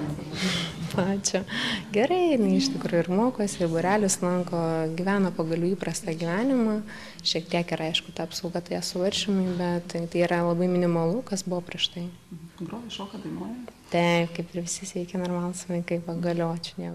gyvenimas dabar? Ačiū. Gerai, jinai iš tikrųjų ir mokosi, ir būrelius lanko, gyvena pagal jų įprastą gyvenimą. Šiek tiek yra, aišku, ta apsauga, tai suvaržymai, bet tai yra labai minimalu, kas buvo prieš tai. Groja, šoka, dainuoja? Taip, kaip ir visi sveiki normalūs vaikai, pagaliau, ačiū Dievui.